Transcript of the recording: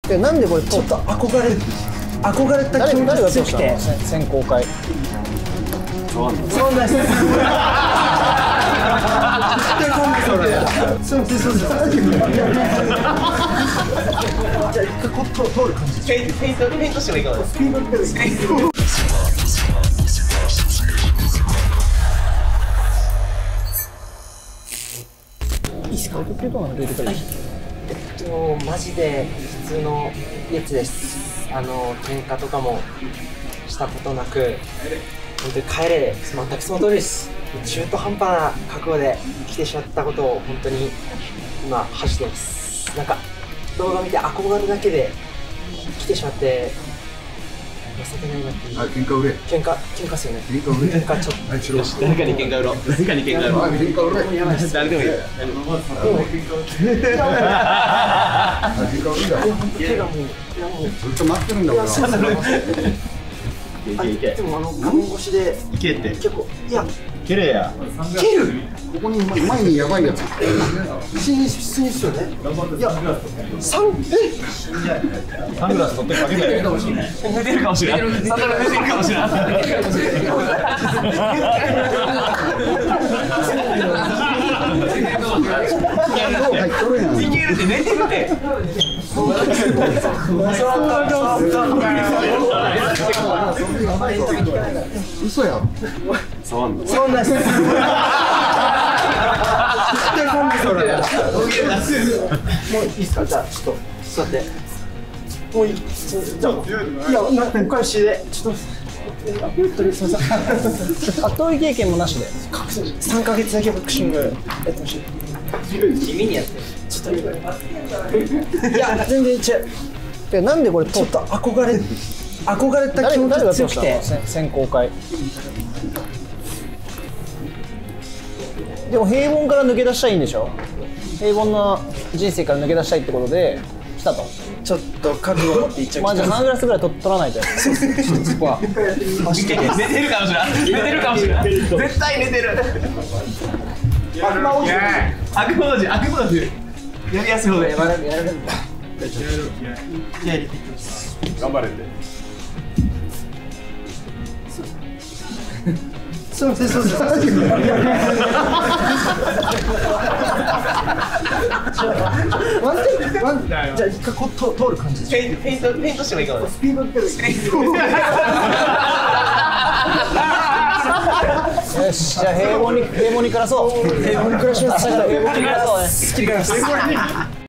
なんでこれちょっと憧れた気持ちが強くて選考会そうなんです。そうです。じゃあ一回こっ通る感じ。 ペイントしてもいいかもです。 いいっすか？ マジで普通のやつです。喧嘩とかもしたことなく、本当に帰れ、全くその通りです。中途半端な覚悟で来てしまったことを本当に今恥じてます。なんか動画見て憧れだけで来てしまって情けないなっていう。 喧嘩売れ。 喧嘩っすよね。 喧嘩売れ。 喧嘩ちょっと。 はい、しろ。 誰かに喧嘩売ろう。誰かに喧嘩売ろう。 喧嘩売れ。 やばいです。誰でもいい。 喧嘩売れだ。 手がもうずっと待ってるんだから。 でも画面越しでいけって結構蹴れや蹴る。 ここに前にやばいやつ。 普通にっすよね。いや、 サングラス取ってかけたよ。寝てるかもしれない。サンダル寝てるかもしれない。いけるって寝てるって。 嘘やろ。 触んの。 そんなです。もういいですか。じゃあちょっと座って。もういい。じゃあいやお返しでちょっと。本当にすみません。 格闘技経験もなしで 3ヶ月だけボクシングやってほしい。地味にやってる。ちょっといや全然違う。 なんでこれちょっと憧れた気持ちが強くて選考会でも平凡から抜け出したいんでしょ。平凡な人生から抜け出したいってことで来たと。 ちょっと覚悟を持っていっちゃう。 まあじゃあサングラスぐらい取らないと。 寝てるかもしれない。寝てるかもしれない。絶対寝てる。悪魔王子。やりやすい方で。 やるんだ。 頑張れって。 そうです。じゃあ一回こっ通る感じ。 ペイントしてもいいかもです。 スピード出る。 よし、じゃあ平凡に暮らそう。平凡に暮らします。明日から平凡に暮らそうね。 切り替えます。